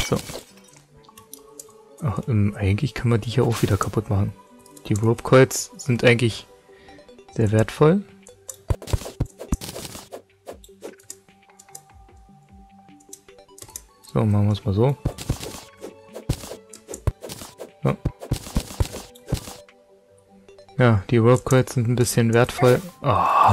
So. Ach, eigentlich kann man die hier auch wieder kaputt machen. Die Rope Coils sind eigentlich sehr wertvoll. So, machen wir es mal so. So. Ja, die Rope Coils sind ein bisschen wertvoll. Oh.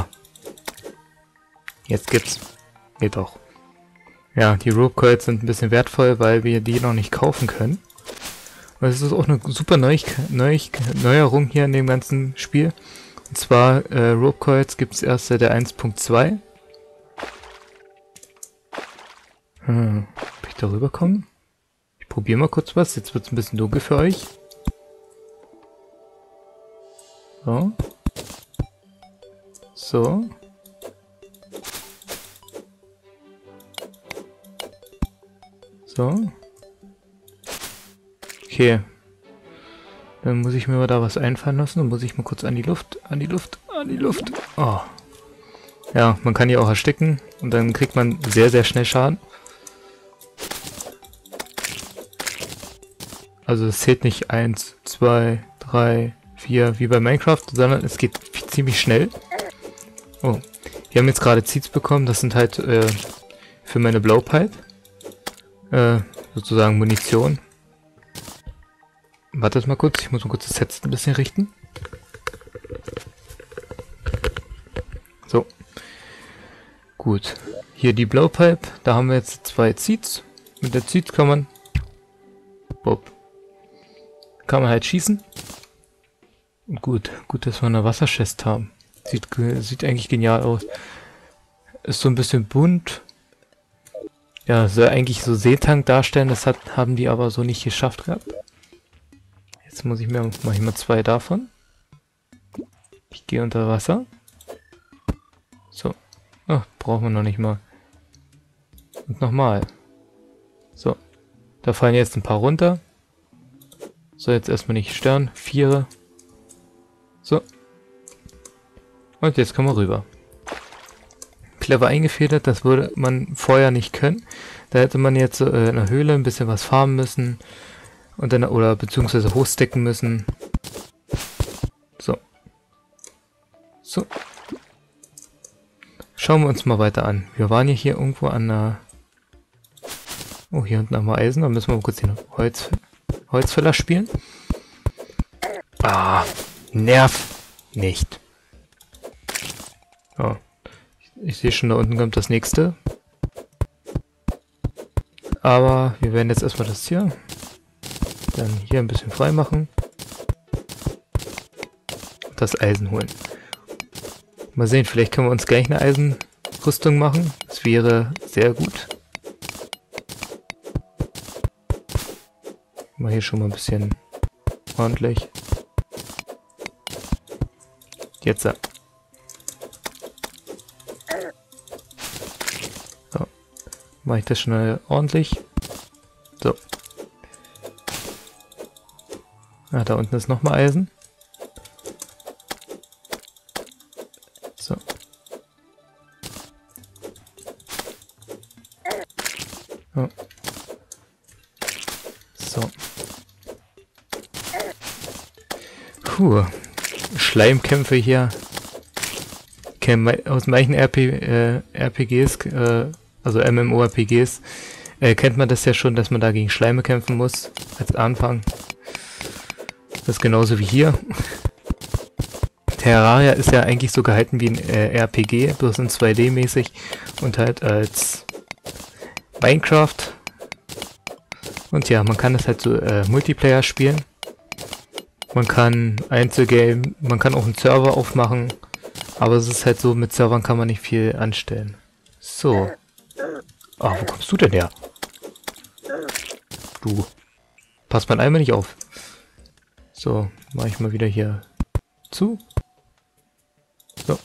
Jetzt gibt's. Geht doch. Ja, die Rope Coils sind ein bisschen wertvoll, weil wir die noch nicht kaufen können. Und das ist auch eine super Neuerung hier in dem ganzen Spiel. Und zwar, Rope Coils gibt es erst seit der 1.2. Ob ich da rüberkomme? Ich probiere mal kurz was. Jetzt wird es ein bisschen dunkel für euch. So. So. So. Okay. Dann muss ich mir mal da was einfallen lassen. Dann muss ich mal kurz an die Luft. An die Luft. An die Luft. Oh. Ja, man kann die auch ersticken. Und dann kriegt man sehr, sehr schnell Schaden. Also es zählt nicht 1, 2, 3, 4 wie bei Minecraft, sondern es geht ziemlich schnell. Oh. Wir haben jetzt gerade Seeds bekommen. Das sind halt für meine Blowpipe. Sozusagen Munition. Wartet mal kurz, ich muss mal kurz das Set ein bisschen richten. So. Gut. Hier die Blowpipe, da haben wir jetzt 2 Seeds. Mit der Seeds kann man halt schießen. Und gut, dass wir eine Wasserchest haben. Sieht eigentlich genial aus. Ist so ein bisschen bunt. Ja, soll eigentlich so Seetank darstellen, das haben die aber so nicht geschafft gehabt. Jetzt mache ich mal 2 davon. Ich gehe unter Wasser. So. Ach, brauchen wir noch nicht mal. Und nochmal. So. Da fallen jetzt ein paar runter. So, jetzt erstmal nicht stören. 4. So. Und jetzt kommen wir rüber. Clever eingefädelt, das würde man vorher nicht können. Da hätte man jetzt in der Höhle ein bisschen was farmen müssen und dann oder beziehungsweise hochstecken müssen. So. So. Schauen wir uns mal weiter an. Wir waren ja hier irgendwo an der... Oh, hier unten haben wir Eisen, da müssen wir mal kurz den Holzfäller spielen. Ah, nerv nicht. Oh. Ich sehe schon, da unten kommt das nächste. Aber wir werden jetzt erstmal das hier. Dann hier ein bisschen frei machen. Und das Eisen holen. Mal sehen, vielleicht können wir uns gleich eine Eisenrüstung machen. Das wäre sehr gut. Mal hier schon mal ein bisschen ordentlich. Jetzt. So. Mache ich das schnell ordentlich. So. Ah, da unten ist nochmal Eisen. So. Oh. So. Puh. Schleimkämpfe hier. Aus manchen RPGs, also MMORPGs, kennt man das ja schon, dass man da gegen Schleime kämpfen muss, als Anfang. Das ist genauso wie hier. Terraria ist ja eigentlich so gehalten wie ein RPG, bloß in 2D-mäßig und halt als Minecraft. Und ja, man kann das halt so Multiplayer spielen. Man kann Einzelgame, man kann auch einen Server aufmachen, aber es ist halt so, mit Servern kann man nicht viel anstellen. So. Ah, wo kommst du denn her? Du. Passt man einmal nicht auf. So, mache ich mal wieder hier zu. So.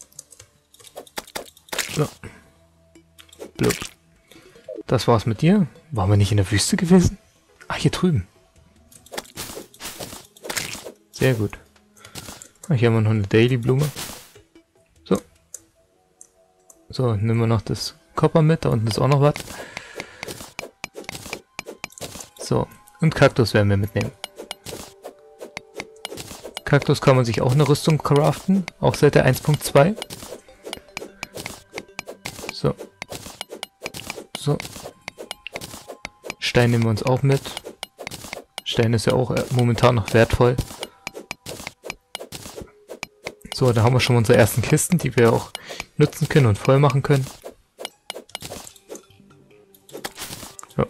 So. Blub. Das war's mit dir. Waren wir nicht in der Wüste gewesen? Ach, hier drüben. Sehr gut. Ach, hier haben wir noch eine Daily-Blume. So. So, nehmen wir noch das Copper mit. Da unten ist auch noch was. So, und Kaktus werden wir mitnehmen. Kaktus kann man sich auch eine Rüstung craften, auch seit der 1.2. So. So. Stein nehmen wir uns auch mit. Stein ist ja auch momentan noch wertvoll. So, da haben wir schon unsere ersten Kisten, die wir auch nutzen können und voll machen können. So.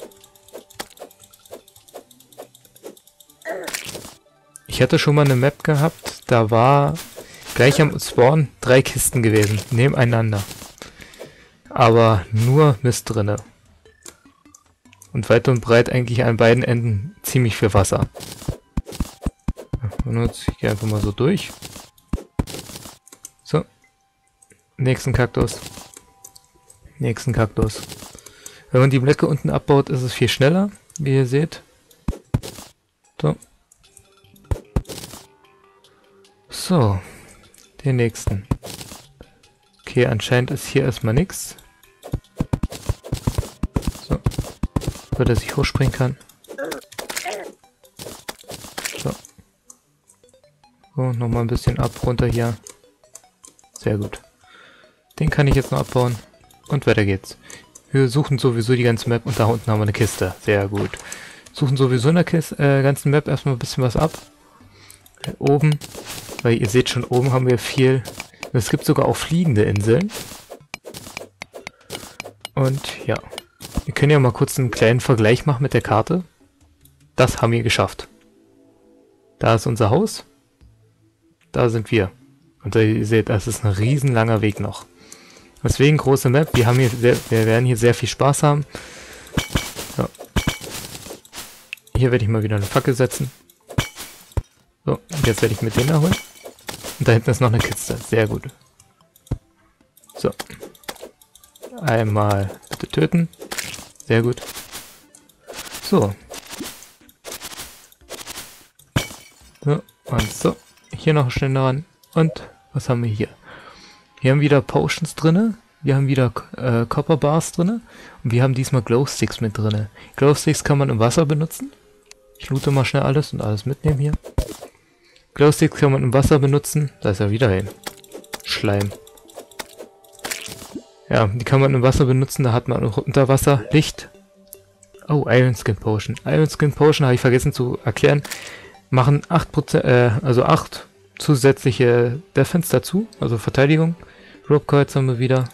Ich hatte schon mal eine Map gehabt, da war gleich am Spawn 3 Kisten gewesen, nebeneinander. Aber nur Mist drinne. Und weit und breit eigentlich an beiden Enden ziemlich viel Wasser. Und jetzt gehe ich einfach mal so durch. So. Nächsten Kaktus. Nächsten Kaktus. Wenn man die Blöcke unten abbaut, ist es viel schneller, wie ihr seht. So. So. Den nächsten. Okay, anscheinend ist hier erstmal nichts. So. Weil er sich hochspringen kann. So. So, nochmal ein bisschen ab, runter hier. Sehr gut. Den kann ich jetzt noch abbauen. Und weiter geht's. Wir suchen sowieso die ganze Map und da unten haben wir eine Kiste. Sehr gut. Suchen sowieso in der ganzen Map erstmal ein bisschen was ab. Oben. Weil ihr seht schon, oben haben wir viel. Es gibt sogar auch fliegende Inseln. Und ja. Wir können ja mal kurz einen kleinen Vergleich machen mit der Karte. Das haben wir geschafft. Da ist unser Haus. Da sind wir. Und ihr seht, das ist ein riesenlanger Weg noch. Deswegen große Map. Wir werden hier sehr viel Spaß haben. So. Hier werde ich mal wieder eine Fackel setzen. So, und jetzt werde ich mit denen erholen. Und da hinten ist noch eine Kiste. Sehr gut. So. Einmal bitte töten. Sehr gut. So. So, und so. Hier noch schnell ran. Und was haben wir hier? Wir haben wieder Potions drinne. Wir haben wieder Copper Bars drinne. Und wir haben diesmal Glow Sticks mit drinne. Glow Sticks kann man im Wasser benutzen. Ich loote mal schnell alles und alles mitnehmen hier. Glow Sticks kann man im Wasser benutzen. Da ist er wieder hin. Schleim. Ja, die kann man im Wasser benutzen. Da hat man auch unter Wasser Licht. Oh, Iron Skin Potion. Iron Skin Potion habe ich vergessen zu erklären. Machen 8%, also 8 zusätzliche Defense dazu. Also Verteidigung. Rope Coils haben wir wieder.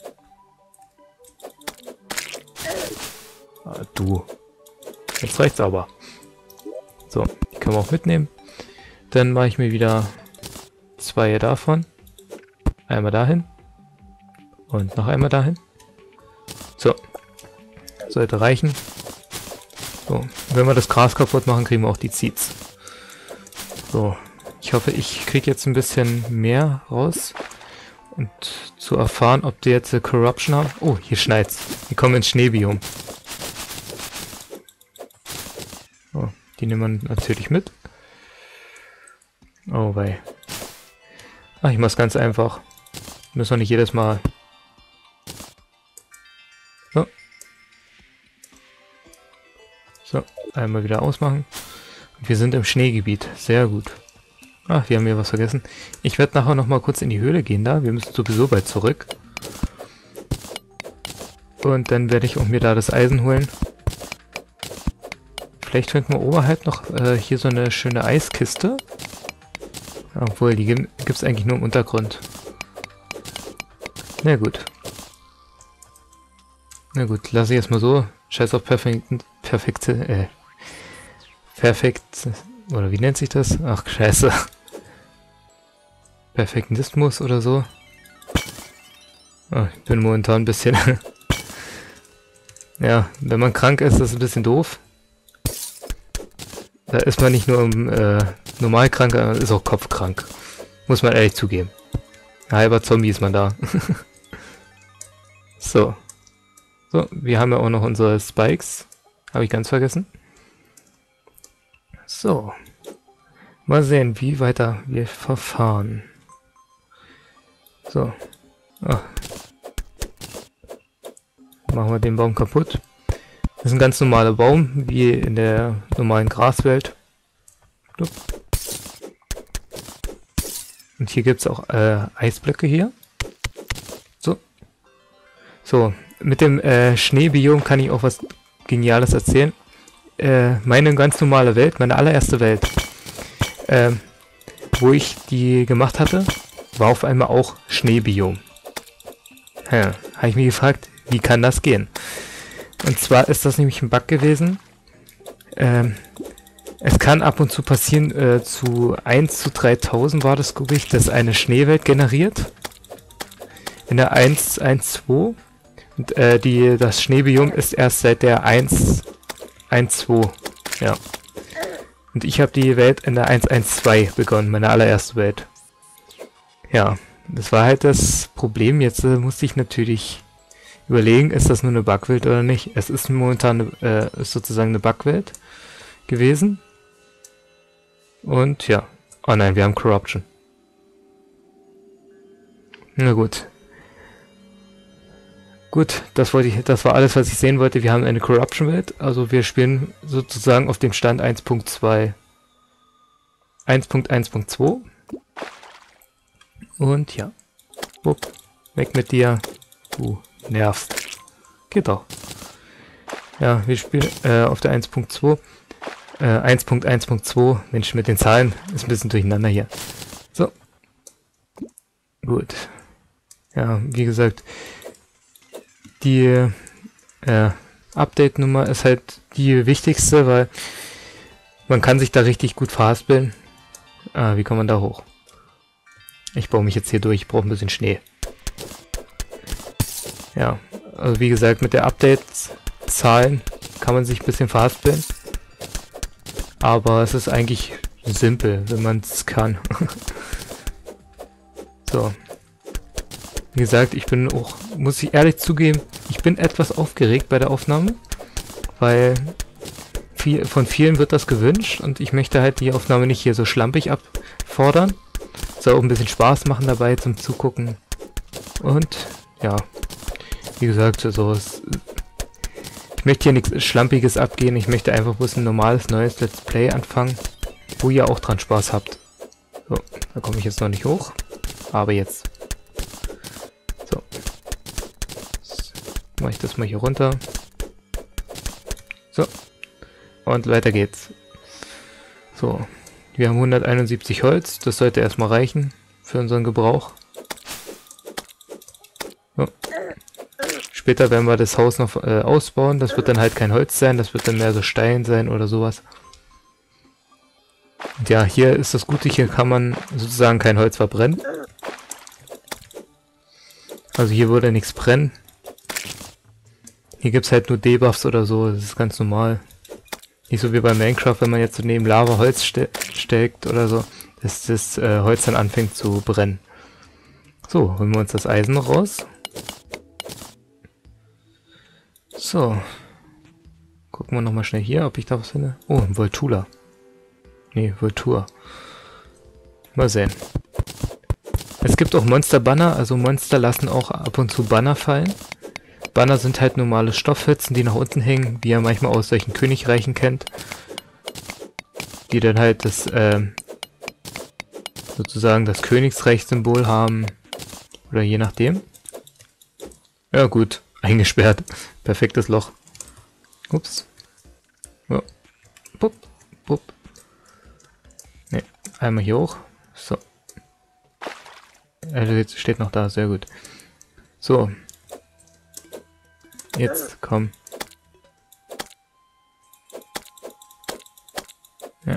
Ah, du. Jetzt reicht's aber. So, die können wir auch mitnehmen. Dann mache ich mir wieder 2 davon. Einmal dahin. Und noch einmal dahin. So. Sollte reichen. So. Wenn wir das Gras kaputt machen, kriegen wir auch die Seeds. So. Ich hoffe, ich kriege jetzt ein bisschen mehr raus. Und zu erfahren, ob die jetzt Corruption haben. Oh, hier schneit's. Die kommen ins Schneebiom. Oh, die nehmen wir natürlich mit. Oh wei. Ach, ich mach's ganz einfach. Müssen wir nicht jedes Mal. So. So, einmal wieder ausmachen. Und wir sind im Schneegebiet. Sehr gut. Ach, wir haben hier was vergessen. Ich werde nachher nochmal kurz in die Höhle gehen da. Wir müssen sowieso bald zurück. Und dann werde ich auch mir da das Eisen holen. Vielleicht finden wir oberhalb noch hier so eine schöne Eiskiste. Obwohl, die gibt es eigentlich nur im Untergrund. Na gut. Na gut, lasse ich erstmal so. Scheiß auf perfekt. Oder wie nennt sich das? Ach, scheiße. Perfektionismus oder so. Oh, ich bin momentan ein bisschen... ja, wenn man krank ist, ist das ein bisschen doof. Da ist man nicht nur normal krank, sondern ist auch kopfkrank. Muss man ehrlich zugeben. Ein halber Zombie ist man da. So. So, wir haben ja auch noch unsere Spikes. Habe ich ganz vergessen. So. Mal sehen, wie weiter wir verfahren. So. Ah. Machen wir den Baum kaputt. Das ist ein ganz normaler Baum, wie in der normalen Graswelt. Und hier gibt es auch Eisblöcke hier. So, mit dem Schneebiom kann ich auch was Geniales erzählen. Meine ganz normale Welt, meine allererste Welt, wo ich die gemacht hatte, war auf einmal auch Schneebiom. Ja, habe ich mich gefragt, wie kann das gehen? Und zwar ist das nämlich ein Bug gewesen. Es kann ab und zu passieren, zu 1 zu 3000 war das, glaube ich, dass eine Schneewelt generiert. In der 1.1.2. Und das Schneebiom ist erst seit der 1.1.2. Ja. Und ich habe die Welt in der 1.1.2 begonnen, meine allererste Welt. Ja, das war halt das Problem. Jetzt musste ich natürlich überlegen, ist das nur eine Bugwelt oder nicht. Es ist momentan ist sozusagen eine Bugwelt gewesen. Und ja. Oh nein, wir haben Corruption. Na gut. Gut, das war alles, was ich sehen wollte. Wir haben eine Corruption-Welt. Also wir spielen sozusagen auf dem Stand 1.2. 1.1.2. Und ja. Wupp. Weg mit dir. Du nervst. Geht doch. Ja, wir spielen auf der 1.2. 1.1.2. Mensch, mit den Zahlen ist ein bisschen durcheinander hier. So. Gut. Ja, wie gesagt, die Update-Nummer ist halt die wichtigste, weil man kann sich da richtig gut verhaspeln. Wie kommt man da hoch? Ich baue mich jetzt hier durch, ich brauche ein bisschen Schnee. Ja, also wie gesagt, mit der Update-Zahlen kann man sich ein bisschen verhaspeln. Aber es ist eigentlich simpel, wenn man es kann. So. Wie gesagt, ich bin auch, muss ich ehrlich zugeben, ich bin etwas aufgeregt bei der Aufnahme, weil von vielen wird das gewünscht und ich möchte halt die Aufnahme nicht hier so schlampig abfordern. Soll auch ein bisschen Spaß machen dabei zum Zugucken. Und ja, wie gesagt, also ich möchte hier nichts Schlampiges abgehen, ich möchte einfach bloß ein normales, neues Let's Play anfangen, wo ihr auch dran Spaß habt. So, da komme ich jetzt noch nicht hoch, aber jetzt. So. Mache ich das mal hier runter. So. Und weiter geht's. So. Wir haben 171 Holz. Das sollte erstmal reichen für unseren Gebrauch. So. Später werden wir das Haus noch ausbauen. Das wird dann halt kein Holz sein. Das wird dann mehr so Stein sein oder sowas. Und ja, hier ist das Gute. Hier kann man sozusagen kein Holz verbrennen. Also hier würde nichts brennen. Hier gibt es halt nur Debuffs oder so, das ist ganz normal. Nicht so wie bei Minecraft, wenn man jetzt so neben Lava Holz steckt oder so, dass das Holz dann anfängt zu brennen. So, holen wir uns das Eisen noch raus. So. Gucken wir nochmal schnell hier, ob ich da was finde. Oh, ein Voltula. Nee, Voltur. Mal sehen. Es gibt auch Monster-Banner, also Monster lassen auch ab und zu Banner fallen. Banner sind halt normale Stoffhützen, die nach unten hängen, wie ihr manchmal aus solchen Königreichen kennt. Die dann halt das, sozusagen das Königsreich-Symbol haben. Oder je nachdem. Ja gut, eingesperrt. Perfektes Loch. Ups. Ja. Pup, pup. Ne, einmal hier hoch. So. Jetzt steht noch da, sehr gut. So. Jetzt, komm. Ja.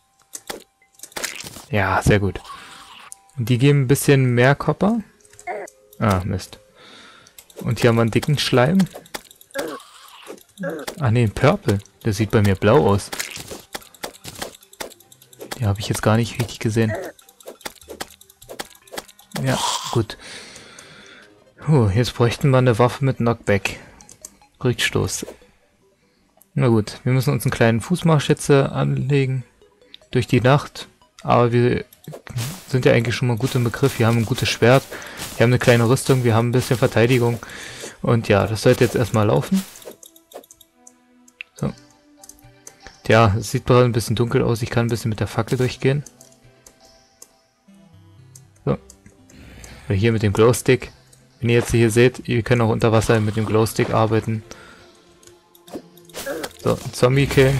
Ja, sehr gut. Und die geben ein bisschen mehr Copper. Ah, Mist. Und hier haben wir einen dicken Schleim. Ah ne, ein Purple. Der sieht bei mir blau aus. Die habe ich jetzt gar nicht richtig gesehen. Ja, gut. Jetzt bräuchten wir eine Waffe mit Knockback. Rückstoß. Na gut, wir müssen uns einen kleinen Fußmarsch jetzt anlegen. Durch die Nacht. Aber wir sind ja eigentlich schon mal gut im Begriff. Wir haben ein gutes Schwert. Wir haben eine kleine Rüstung. Wir haben ein bisschen Verteidigung. Und ja, das sollte jetzt erstmal laufen. Ja, es sieht gerade ein bisschen dunkel aus. Ich kann ein bisschen mit der Fackel durchgehen. So. Und hier mit dem Glowstick. Wenn ihr jetzt hier seht, ihr könnt auch unter Wasser mit dem Glowstick arbeiten. So, einen Zombie killen.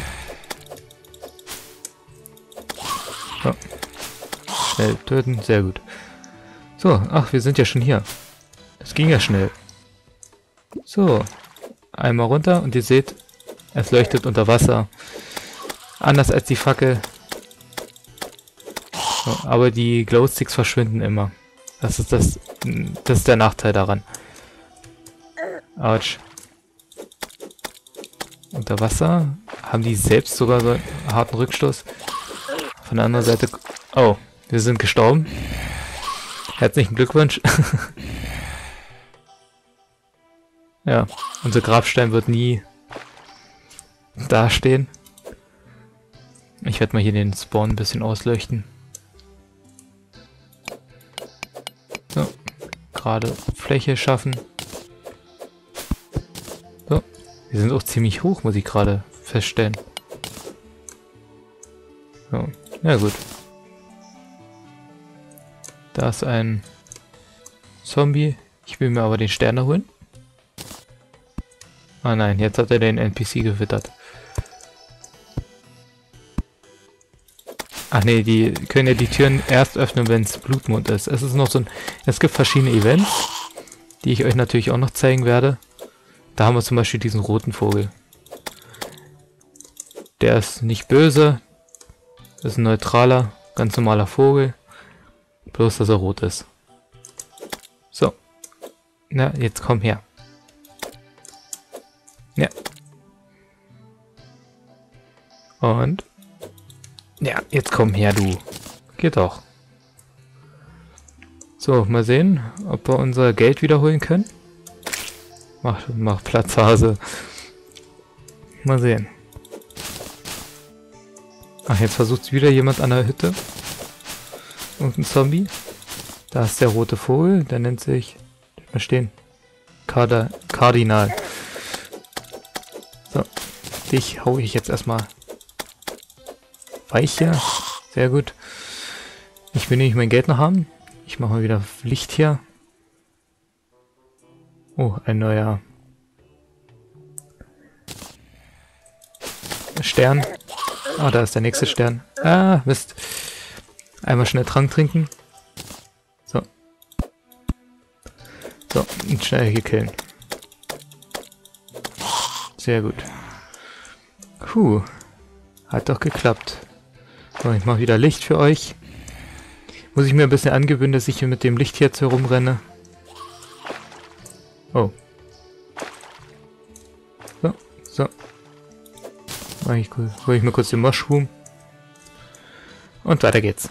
So. Schnell töten, sehr gut. So, ach, wir sind ja schon hier. Das ging ja schnell. So, einmal runter und ihr seht, es leuchtet unter Wasser. Anders als die Fackel. So, aber die Glowsticks verschwinden immer. Das ist der Nachteil daran. Autsch. Unter Wasser haben die selbst sogar so einen harten Rückstoß. Von der anderen Seite... Oh, wir sind gestorben. Herzlichen Glückwunsch. Ja, unser Grabstein wird nie dastehen. Ich werde mal hier den Spawn ein bisschen ausleuchten. So, gerade Fläche schaffen. So, wir sind auch ziemlich hoch, muss ich gerade feststellen. So, ja gut. Da ist ein Zombie. Ich will mir aber den Stern holen. Ah nein, jetzt hat er den NPC gewittert. Ach nee, die können ja die Türen erst öffnen, wenn es Blutmond ist. Es ist noch so ein... Es gibt verschiedene Events, die ich euch natürlich auch noch zeigen werde. Da haben wir zum Beispiel diesen roten Vogel. Der ist nicht böse. Das ist ein neutraler, ganz normaler Vogel. Bloß, dass er rot ist. So. Na, jetzt komm her. Ja. Und... Ja, jetzt komm her, du. Geht doch. So, mal sehen, ob wir unser Geld wiederholen können. Mach Platz, Hase. Mal sehen. Ach, jetzt versucht wieder jemand an der Hütte. Irgendein Zombie. Da ist der rote Vogel, der nennt sich... Mal stehen. Kardinal. So. Dich hau ich jetzt erstmal... Weich hier. Sehr gut. Ich will nämlich mein Geld noch haben. Ich mache mal wieder Licht hier. Oh, ein neuer Stern. Ah, da ist der nächste Stern. Ah, Mist. Einmal schnell Trank trinken. So. So, und schnell hier killen. Sehr gut. Puh. Hat doch geklappt. So, ich mache wieder Licht für euch. Muss ich mir ein bisschen angewöhnen, dass ich hier mit dem Licht jetzt herumrenne. Oh. So, so. Hol ich mir kurz den Mushroom. Und weiter geht's.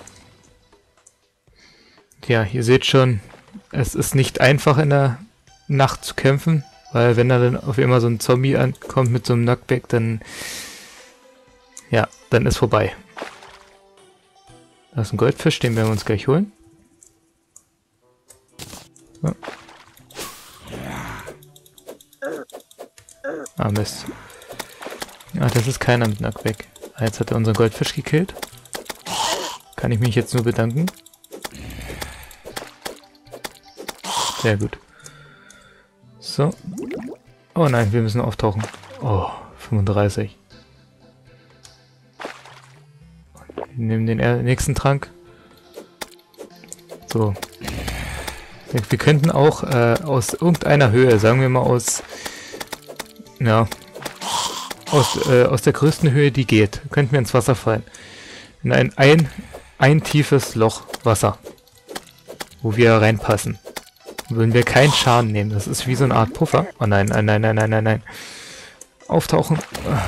Ja, ihr seht schon, es ist nicht einfach in der Nacht zu kämpfen, weil wenn da dann auf einmal so ein Zombie ankommt mit so einem Knockback, dann... Ja, dann ist vorbei. Da ist ein Goldfisch, den werden wir uns gleich holen. So. Ah, Mist. Ah, das ist keiner mit Knockback. Ah, jetzt hat er unseren Goldfisch gekillt. Kann ich mich jetzt nur bedanken. Sehr gut. So. Oh nein, wir müssen auftauchen. Oh, 35. Wir nehmen den nächsten Trank. So. Wir könnten auch aus irgendeiner Höhe, sagen wir mal aus... Ja. Aus der größten Höhe, die geht, könnten wir ins Wasser fallen. In ein tiefes Loch Wasser. Wo wir reinpassen. Würden wir keinen Schaden nehmen. Das ist wie so eine Art Puffer. Oh nein, nein, nein, nein, nein, nein, nein. Auftauchen.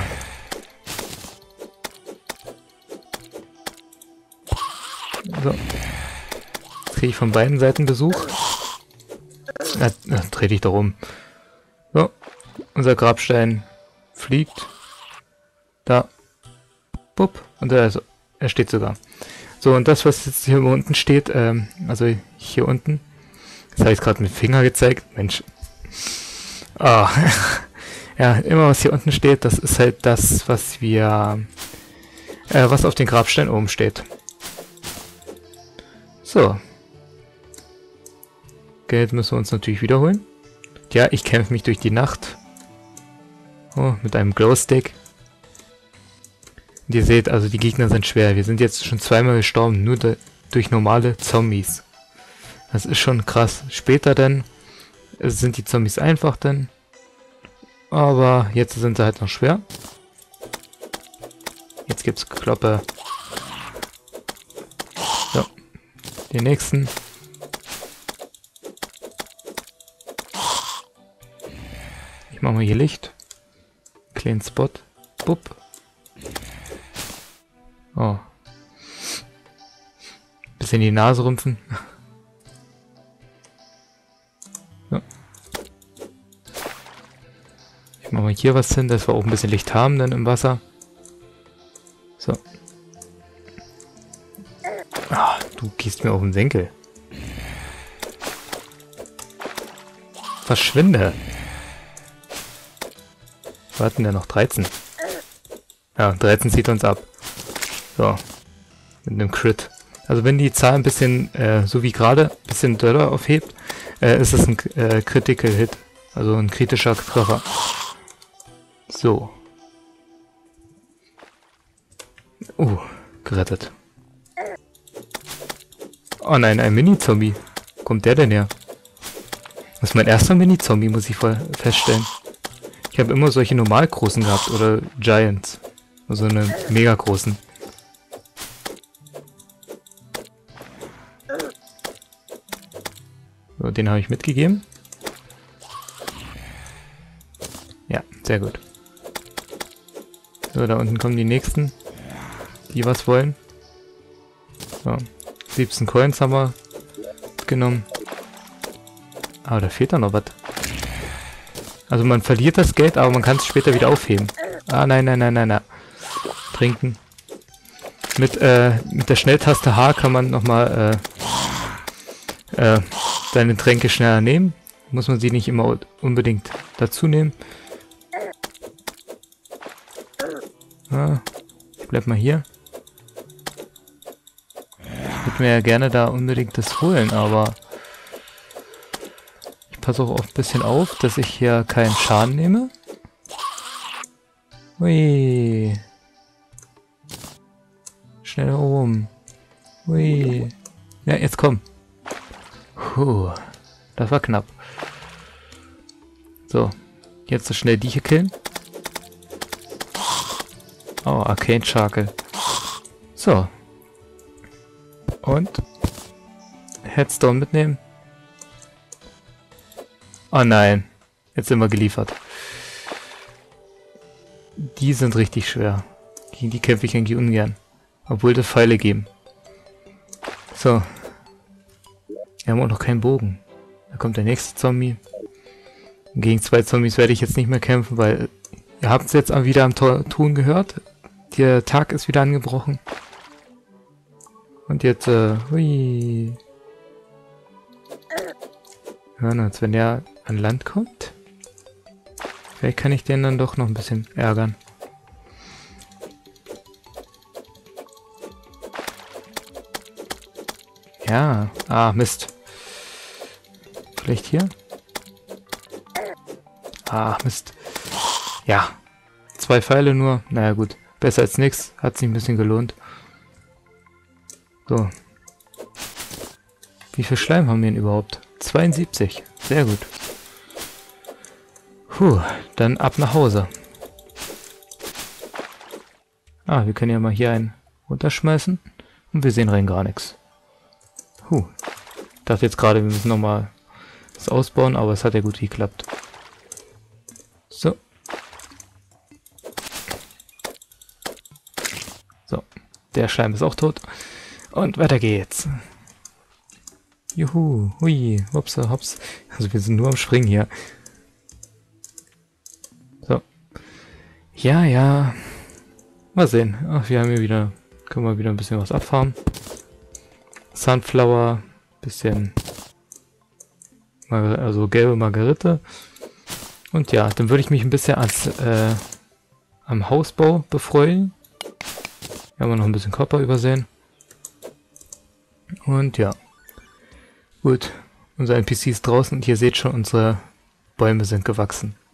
So. Jetzt kriege ich von beiden Seiten Besuch. Na, dreh dich doch um. So. Unser Grabstein fliegt. Da. Bupp. Und er steht sogar. So, und das, was jetzt hier unten steht, also hier unten, das habe ich gerade mit dem Finger gezeigt. Mensch. Ah. Ja, immer was hier unten steht, das ist halt das, was wir, was auf den Grabstein oben steht. So. Geld müssen wir uns natürlich wiederholen. Ja, ich kämpfe mich durch die Nacht. Oh, mit einem Glowstick. Und ihr seht, also die Gegner sind schwer. Wir sind jetzt schon zweimal gestorben, nur durch normale Zombies. Das ist schon krass. Später dann sind die Zombies einfach dann. Aber jetzt sind sie halt noch schwer. Jetzt gibt's Kloppe. So. Den nächsten. Ich mache mal hier Licht. Kleinen Spot. Bupp. Oh. Bisschen die Nase rümpfen. So. Ich mache mal hier was hin, dass wir auch ein bisschen Licht haben dann im Wasser. So. Ah, du gehst mir auf den Senkel. Verschwinde. Wir hatten ja noch 13. Ja, 13 zieht uns ab. So. Mit einem Crit. Also wenn die Zahl ein bisschen, so wie gerade, ein bisschen doller aufhebt, ist es ein Critical Hit. Also ein kritischer Treffer. So. Gerettet. Oh nein, ein Mini-Zombie. Wo kommt der denn her? Das ist mein erster Mini-Zombie, muss ich feststellen. Ich habe immer solche normal großen gehabt, oder Giants. Also eine mega großen. So, den habe ich mitgegeben. Ja, sehr gut. So, da unten kommen die nächsten, die was wollen. So, 17 Coins haben wir genommen. Aber da fehlt da noch was. Also man verliert das Geld, aber man kann es später wieder aufheben. Ah, nein, nein, nein, nein, nein. Trinken. Mit der Schnelltaste H kann man nochmal seine Tränke schneller nehmen. Muss man sie nicht immer unbedingt dazu nehmen. Ah, ich bleib mal hier. Ich würde mir ja gerne da unbedingt das holen, aber ich passe auch ein bisschen auf, dass ich hier keinen Schaden nehme. Ui. Schnell oben. Ui. Ja, jetzt komm. Puh. Das war knapp. So. Jetzt so schnell die hier killen. Oh, Arcane Charkel. So. Und Headstone mitnehmen. Oh nein. Jetzt sind wir geliefert. Die sind richtig schwer. Gegen die kämpfe ich eigentlich ungern. Obwohl das Pfeile geben. So. Wir haben auch noch keinen Bogen. Da kommt der nächste Zombie. Gegen 2 Zombies werde ich jetzt nicht mehr kämpfen, weil ihr habt es jetzt wieder am Tun gehört. Der Tag ist wieder angebrochen. Und jetzt, hui. Hören uns, wenn der an Land kommt. Vielleicht kann ich den dann doch noch ein bisschen ärgern. Ja, ah, Mist. Vielleicht hier? Ah, Mist. Ja. 2 Pfeile nur. Naja, gut. Besser als nichts. Hat sich ein bisschen gelohnt. So. Wie viel Schleim haben wir denn überhaupt? 72. Sehr gut. Puh, dann ab nach Hause. Ah, wir können ja mal hier einen runterschmeißen. Und wir sehen rein gar nichts. Ich dachte jetzt gerade, wir müssen nochmal das ausbauen, aber es hat ja gut geklappt. So. So, der Schleim ist auch tot. Und weiter geht's. Juhu, hui, hupsa, hops. Also wir sind nur am Springen hier. So. Ja, ja. Mal sehen. Ach, wir haben hier wieder, können wir wieder ein bisschen was abfarmen. Sunflower, bisschen, also gelbe Margerite. Und ja, dann würde ich mich ein bisschen am Hausbau befreuen. Wir haben noch ein bisschen Copper übersehen. Und ja. Gut. Unser NPC ist draußen und ihr seht schon, unsere Bäume sind gewachsen.